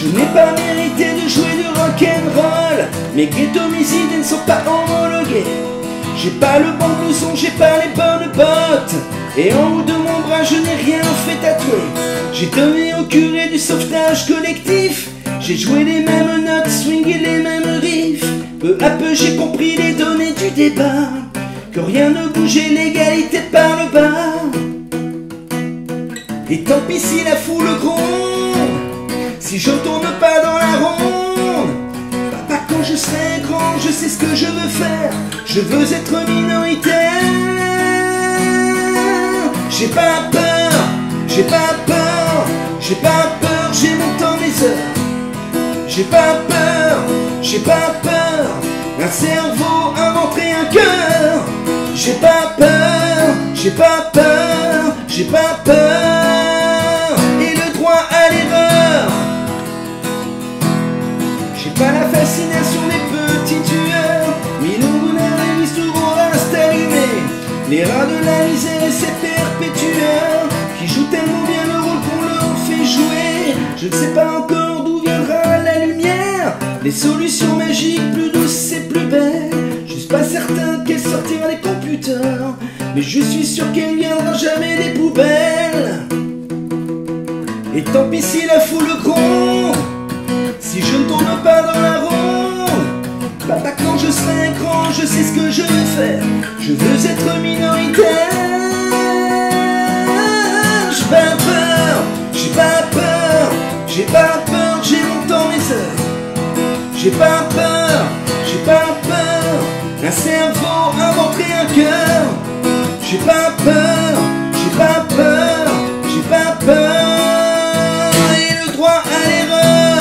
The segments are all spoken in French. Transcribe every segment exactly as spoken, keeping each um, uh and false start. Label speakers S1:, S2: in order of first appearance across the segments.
S1: Je n'ai pas mérité de jouer du rock'n'roll. Mes ghetto-homicides ne sont pas homologués. J'ai pas le bon blouson, j'ai pas les bonnes bottes. Et en haut de mon bras je n'ai rien fait tatouer. J'ai donné au curé du sauvetage collectif. J'ai joué les mêmes notes, swingé les mêmes riffs. Peu à peu j'ai compris les données du débat, que rien ne bougeait, l'égalité par le bas. Et tant pis si la foule gronde, si je tourne pas dans la ronde. Papa, quand je serai grand, je sais ce que je veux faire. Je veux être minoritaire. J'ai pas peur, j'ai pas peur, j'ai pas peur, j'ai mon temps, mes heures. J'ai pas peur, j'ai pas peur, un cerveau inventerait un cœur. J'ai pas peur, j'ai pas peur, j'ai pas peur. Et le droit à l'erreur. J'ai pas la fascination des petits tueurs. Milou, Mistouro reste allumé. Les rats de la misère et ces perpétueurs qui jouent tellement bien le rôle qu'on leur fait jouer. Je ne sais pas encore d'où viendra la lumière, les solutions magiques plus douces et plus belles. Je suis pas certain qu'elle sortira des computers, mais je suis sûr qu'elle viendra jamais des poubelles. Et tant pis si la foule gronde, si je ne tourne pas dans la ronde. Papa, quand je serai grand, je sais ce que je veux faire. Je veux être minoritaire. J'ai pas peur, j'ai pas peur, j'ai pas peur, j'ai mon temps, mes heures. J'ai pas peur, j'ai pas peur, un cerveau inventerait un cœur. J'ai pas peur, j'ai pas peur, j'ai pas peur. Et le droit à l'erreur.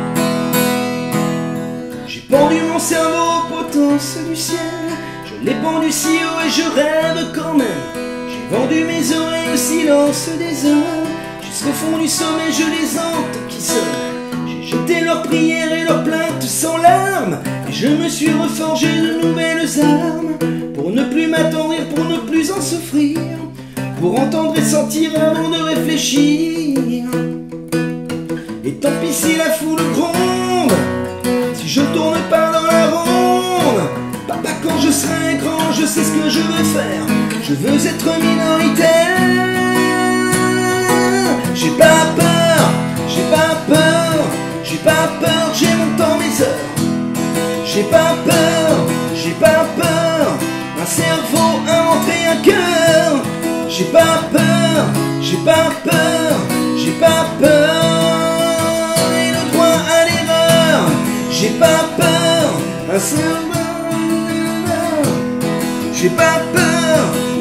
S1: J'ai pendu mon cerveau aux potences du ciel. Je l'ai pendu si haut et je rêve quand même. J'ai vendu mes oreilles au silence des hommes. Jusqu'au fond du sommet je les entends qui sonnent. J'ai jeté leurs prières et leurs plaintes sans larmes. Et je me suis reforgé de nouvelles armes, pour ne plus m'attendrir, pour ne plus en souffrir, pour entendre et sentir avant de réfléchir. Et tant pis si la foule gronde, si je tourne pas dans la ronde. Papa, quand je serai grand, je sais ce que je veux faire. Je veux être minoritaire. J'ai pas peur, j'ai pas peur, j'ai pas peur, j'ai mon temps, mes heures. J'ai pas peur, j'ai pas peur, un cerveau inventerait un cœur. J'ai pas peur, j'ai pas peur, j'ai pas peur. Et le droit à l'erreur. J'ai pas peur, un cerveau. J'ai pas peur,